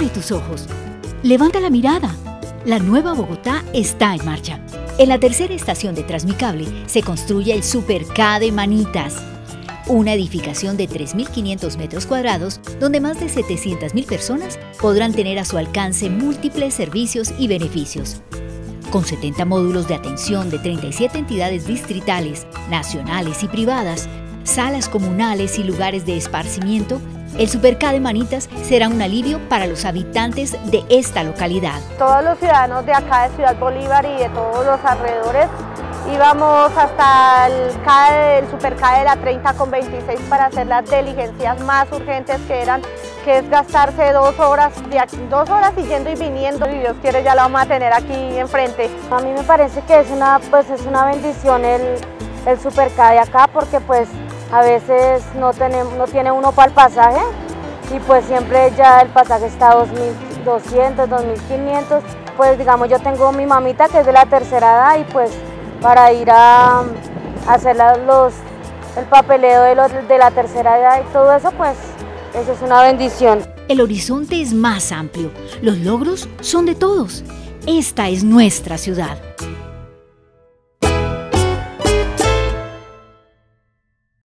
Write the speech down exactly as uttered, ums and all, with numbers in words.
Abre tus ojos. Levanta la mirada. La nueva Bogotá está en marcha. En la tercera estación de Transmicable se construye el Super K de Manitas, una edificación de tres mil quinientos metros cuadrados donde más de setecientas mil personas podrán tener a su alcance múltiples servicios y beneficios. Con setenta módulos de atención de treinta y siete entidades distritales, nacionales y privadas, salas comunales y lugares de esparcimiento, el Super K de Manitas será un alivio para los habitantes de esta localidad. Todos los ciudadanos de acá de Ciudad Bolívar y de todos los alrededores íbamos hasta el, K de, el Super K de la treinta con veintiséis para hacer las diligencias más urgentes que eran, que es gastarse dos horas, de aquí, dos horas y yendo y viniendo, y Dios quiere ya lo vamos a tener aquí enfrente. A mí me parece que es una, pues es una bendición el, el Super K de acá, porque pues a veces no, tenemos, no tiene uno para el pasaje y pues siempre ya el pasaje está a dos mil doscientos, dos mil quinientos. Pues digamos, yo tengo mi mamita que es de la tercera edad y pues para ir a, a hacer los, el papeleo de, los, de la tercera edad y todo eso, pues eso es una bendición. El horizonte es más amplio, los logros son de todos. Esta es nuestra ciudad.